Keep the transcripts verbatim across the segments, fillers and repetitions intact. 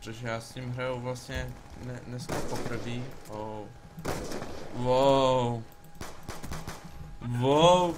protože já s ním hraju vlastně ne, dneska poprvé. Oh. Wow. Wow.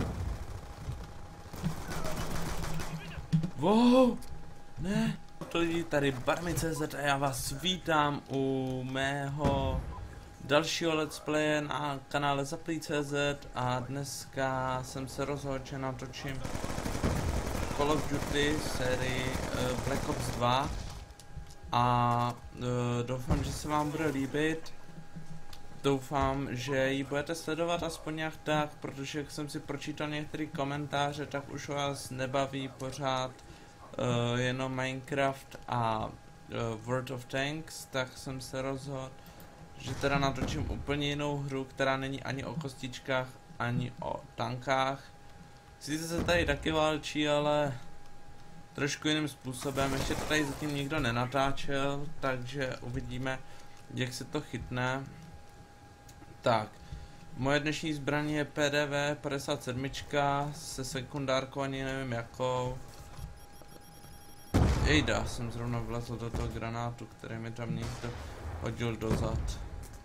Wow. Ne. To lidi, tady Barmy tečka cé zet a já vás vítám u mého dalšího let's playe na kanále Zaplý tečka cé zet a dneska jsem se rozhodl, že natočím Call of Duty sérii uh, Black Ops dva a uh, doufám, že se vám bude líbit. Doufám, že ji budete sledovat aspoň nějak tak, protože jak jsem si pročítal některé komentáře, tak už vás nebaví pořád uh, jenom Minecraft a uh, World of Tanks, tak jsem se rozhodl, že teda natočím úplně jinou hru, která není ani o kostičkách, ani o tankách. Sice se tady taky válčí, ale trošku jiným způsobem. Ještě to tady zatím nikdo nenatáčel, takže uvidíme, jak se to chytne. Tak, moje dnešní zbraň je P D V padesát sedm se sekundárkou, ani nevím jakou. Jejda, jsem zrovna vlezl do toho granátu, který mi tam někdo hodil dozad.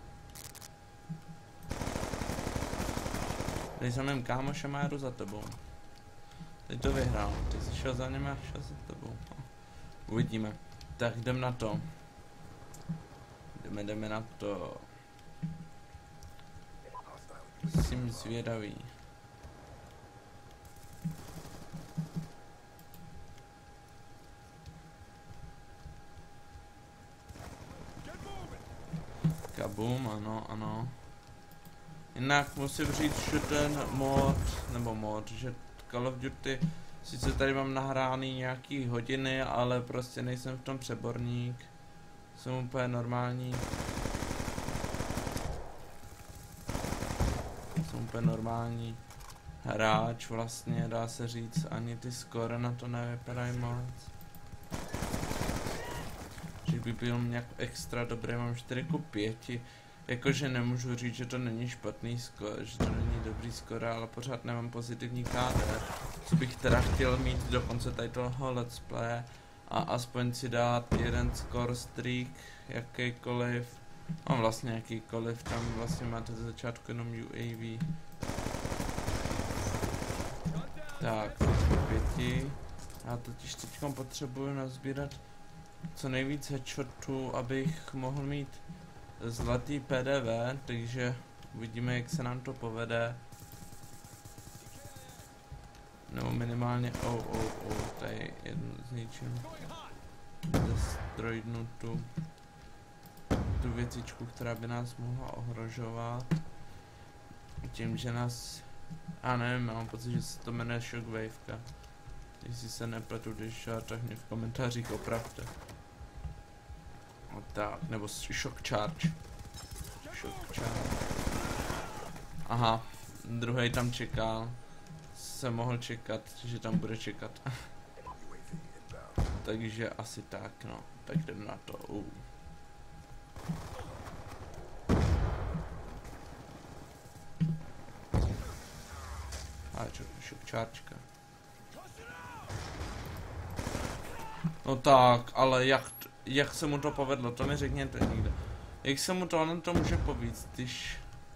Tady jsem mým kámošem a jdu za tebou. Teď to vyhrál, ty jsi šel za ním a šel za tebou. Uvidíme. Tak jdem na to. Jdeme, jdeme na to. Jsem zvědavý. Kabum, ano, ano. Jinak musím říct, že ten mod, nebo mod, že Call of Duty, sice tady mám nahrány nějaký hodiny, ale prostě nejsem v tom přeborník. Jsem úplně normální. Jsem úplně normální hráč vlastně, dá se říct, ani ty skóre na to nevypadají moc. Že by byl nějak extra dobrý, mám čtyři ku pěti. Jakože nemůžu říct, že to není špatný skóre, že to není dobrý skóre, ale pořád nemám pozitivní K D. Co bych teda chtěl mít do konce tady toho let's play a aspoň si dát jeden score streak, jakýkoliv. Mám vlastně jakýkoliv, tam vlastně máte ze začátku jenom U A V. Tak, pěti. Já totiž teďkom potřebuju nazbírat co nejvíc headshotů, abych mohl mít zlatý P D V, takže uvidíme, jak se nám to povede. Nebo minimálně, oh, oh, oh, tady jednu zničím. Destroydnu tu, tu věcičku, která by nás mohla ohrožovat. Tím, že nás, já nevím, mám pocit, že se to jmenuje Shockwaveka. Jestli se nepletu, když tak mě v komentářích opravte. No tak, nebo Shock Charge. Shock Charge. Aha, druhý tam čekal. Jsem mohl čekat, že tam bude čekat. Takže asi tak, no. Tak jdem na to. Uh. A čo, Shock Chargeka. No tak, ale jak, jak se mu to povedlo, to mi řekněte někde. Jak se mu to, on to může povíct, když...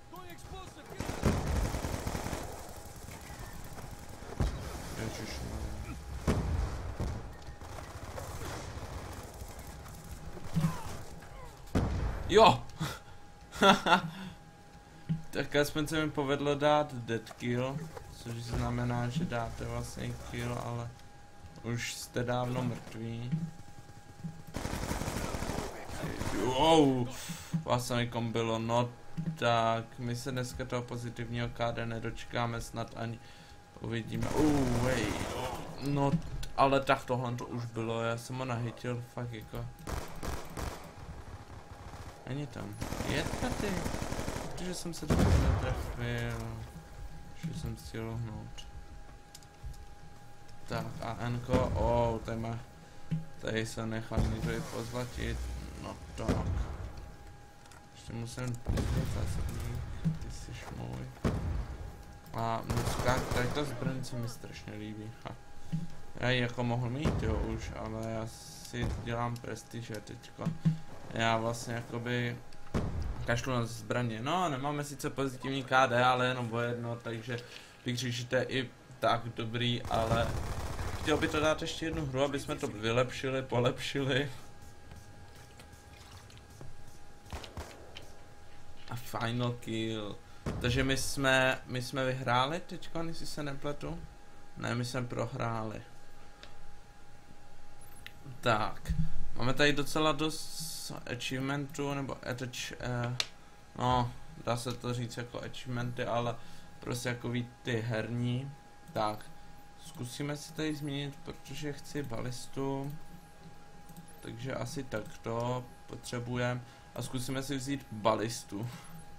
Ježišmarja. Jo! Tak aspoň se mi povedlo dát dead kill, což znamená, že dáte vlastně kill, ale už jste dávno mrtví. Wow, vlastně bylo, no tak, my se dneska toho pozitivního K D nedočkáme snad ani, uvidíme, uh, wait, no, ale tak tohle to už bylo, já jsem ho nahytil, fakt jako. Není tam, je tady, protože jsem se do toho netrefil, že jsem si lohnout. Tak a N-ko, oh, tady má, tady se nechal někdo i pozlatit, no tak. Ještě musím pozvat zásobník, ty jsi můj. A nucka, tady ta zbraň se mi strašně líbí, ha. Já ji jako mohl mít, jo, už, ale já si si dělám prestiže teďko. Já vlastně jakoby kašlu na zbraně. No, nemáme sice pozitivní K D, ale jenom o jedno, takže bych řekl, že to je i tak dobrý, ale chtěl by to dát ještě jednu hru, aby jsme to vylepšili, polepšili. A final kill. Takže my jsme, my jsme vyhráli teďko, jestli se nepletu. Ne, my jsme prohráli. Tak, máme tady docela dost achievementů, nebo attach, eh, no, dá se to říct jako achievementy, ale prostě jako ví ty herní. Tak, zkusíme si tady změnit, protože chci balistu. Takže asi takto potřebujeme. A zkusíme si vzít balistu.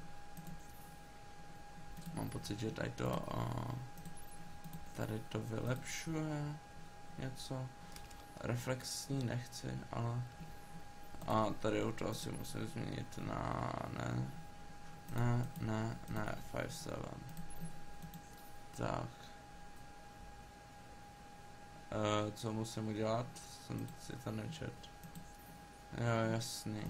Mám pocit, že tady to, uh, tady to vylepšuje něco. Reflexní nechci, ale a tady u toho si musím změnit na ne, ne, ne, ne, pět sedm. Tak. Uh, co musím udělat? Jsem si to nečet. Jo, jasný.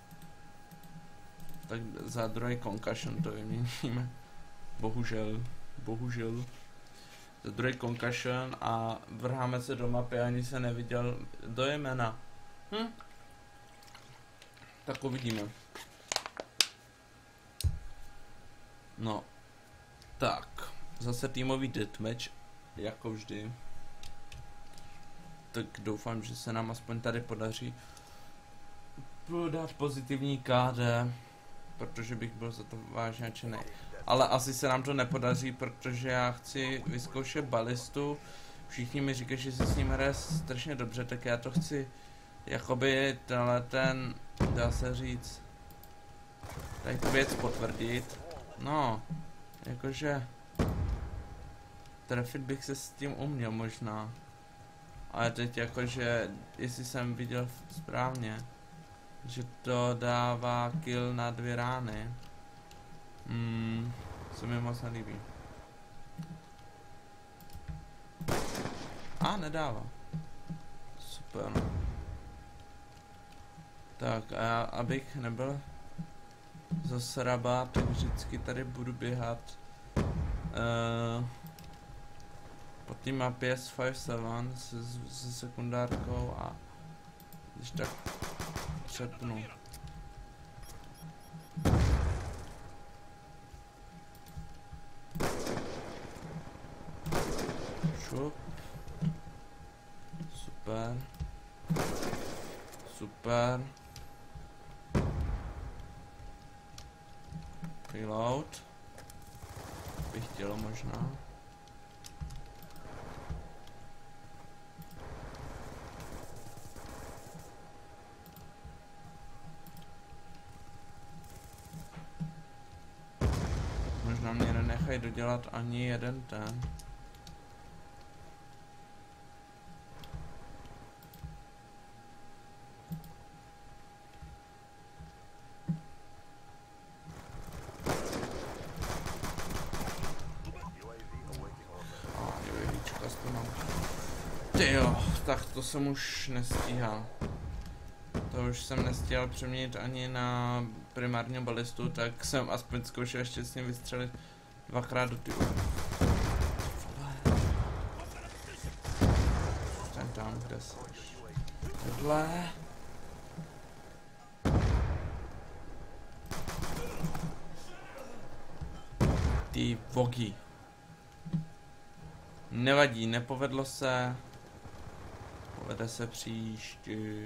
Tak za druhý concussion to vyměníme. Bohužel, bohužel. Za druhý concussion a vrháme se do mapy, ani se neviděl do jména. Hm? Tak uvidíme. No. Tak. Zase týmový deathmatch, jako vždy. Tak doufám, že se nám aspoň tady podaří dát pozitivní K D, protože bych byl za to vážně nadšený. Ale asi se nám to nepodaří, protože já chci vyzkoušet balistu. Všichni mi říkají, že se s ním hraje strašně dobře, tak já to chci jakoby tenhle ten, dá se říct, tady tu věc potvrdit. No, jakože trefit bych se s tím uměl možná. Ale teď jakože, jestli jsem viděl správně, že to dává kill na dvě rány. Hmm, se mi moc nelíbí. A nedává. Super. Tak a já, abych nebyl zasrabá, tak vždycky tady budu běhat uh, po té mapě s pět sedm se, se sekundárkou a když tak přepnu. Šup. Super. Super. Reload. Bych chtěl možná. Možná mě nenechají dodělat ani jeden ten. Tyjo, tak to jsem už nestíhal. To už jsem nestíhal přeměnit ani na primárního balistu, tak jsem aspoň zkoušel ještě s ním vystřelit dvakrát do ty. Ten tam, kde jsi? Tohle. Ty vogy. Nevadí, nepovedlo se. Povede se příště.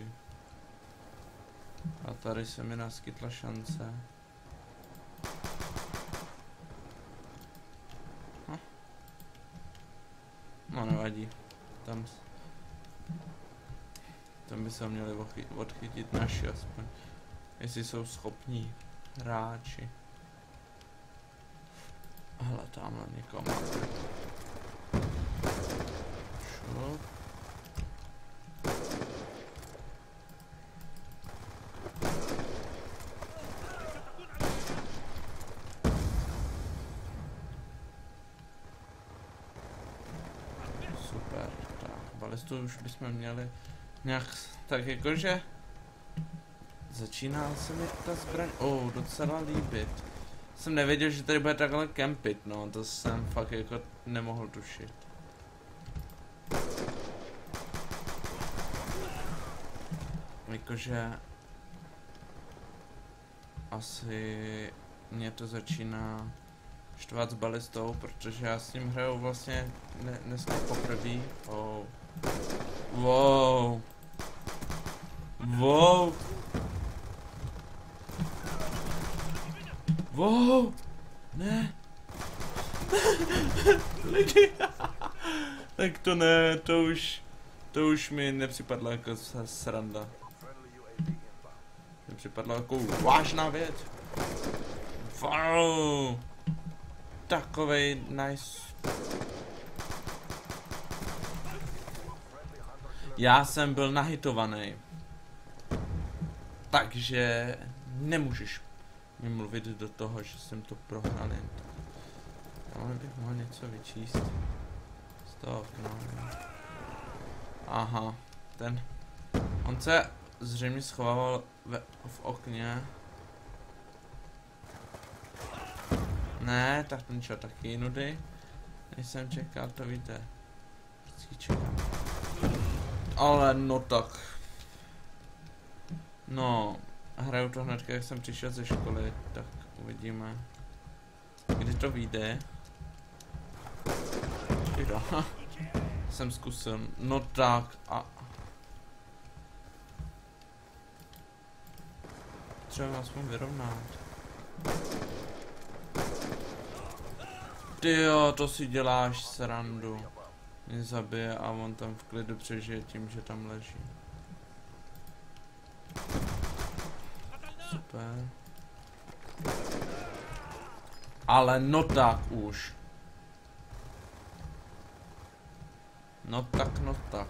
A tady se mi naskytla šance. Hm. No nevadí. Tam, tam by se měli odchytit naši aspoň. Jestli jsou schopní hráči. Hele, tamhle někoho máme. Šup. Super, tak, balistu už bychom měli nějak tak jakože začíná se mi ta zbraň, oh, docela líbit. Jsem nevěděl, že tady bude takhle kempit, no, to jsem fakt jako nemohl tušit. Jakože asi mě to začíná štvat s balistou, protože já s tím hraju vlastně ne, dneska poprvé. Oh. Wow. Wow. Wow. Ne. Lidi. Tak to ne, to už, to už mi nepřipadlo jako sranda. Nepřipadlo jako vážná věc. Wow. Takovej nice. Já jsem byl nahitovaný. Takže nemůžeš mi mluvit do toho, že jsem to prohrál jen tak. Ale bych mohl něco vyčíst. Stop, no. Aha, ten. On se zřejmě schovával ve, v okně. Ne, tak ten šel taky nudy. Než jsem čekal, to víte. Vždycky čekám. Ale no tak. No, hraju to hned, jak jsem přišel ze školy, tak uvidíme. Kdy to vyjde? Jo. Jsem zkusil, no tak a... Třeba aspoň vyrovnat. Tyjo, to si děláš srandu. Mě zabije a on tam v klidu přežije tím, že tam leží. Super. Ale no tak už. No tak, no tak.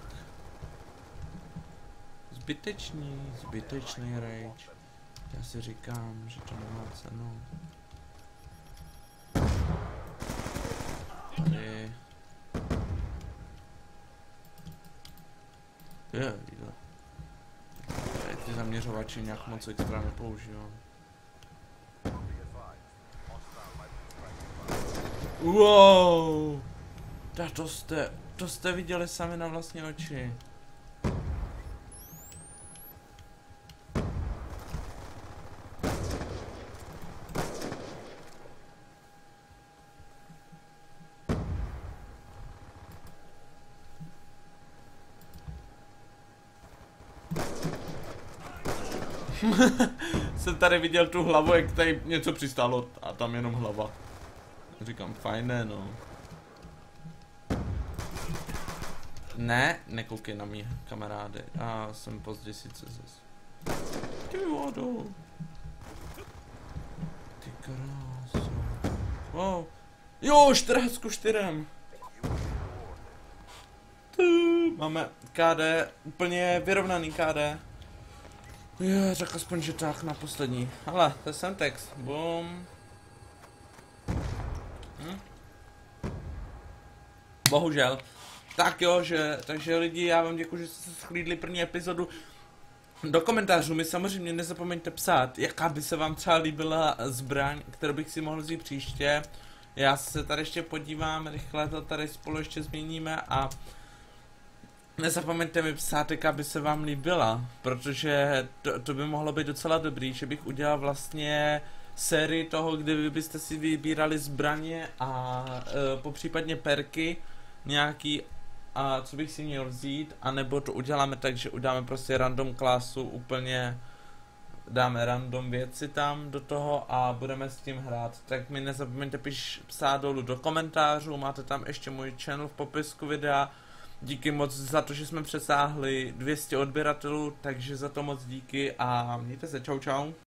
Zbytečný, zbytečný rage. Já si říkám, že to nemá cenu. Tady. Je, jde. Tady ty zaměřovače nějak moc extra nepoužívám. Wow! Tak to jste, to jste viděli sami na vlastní oči. Jsem tady viděl tu hlavu, jak tady něco přistálo a tam jenom hlava. Říkám, fajné, no. Ne, nekoukej na mě, kamarády. A jsem pozdě sice zase. Ty vodu. Ty kráso. Wow. Jo, čtrnáct ku čtyřem. Máme K D, úplně vyrovnaný K D. Jo, tak aspoň, že tak na poslední. Ale, to je Semtex. Boom. Hm? Bohužel. Tak jo, že, takže lidi, já vám děkuji, že jste schlídli první epizodu. Do komentářů mi samozřejmě nezapomeňte psát, jaká by se vám třeba líbila zbraň, kterou bych si mohl vzít příště. Já se tady ještě podívám, rychle to tady spolu ještě změníme a nezapomeňte mi psát, jaká by se vám líbila, protože to, to by mohlo být docela dobrý, že bych udělal vlastně sérii toho, kde vy byste si vybírali zbraně a e, popřípadně perky nějaký, a co bych si měl vzít, anebo to uděláme tak, že uděláme prostě random klasu, úplně dáme random věci tam do toho a budeme s tím hrát. Tak mi nezapomeňte piš, psát dolů do komentářů, máte tam ještě můj channel v popisku videa. Díky moc za to, že jsme přesáhli dvě stě odběratelů, takže za to moc díky a mějte se, čau čau.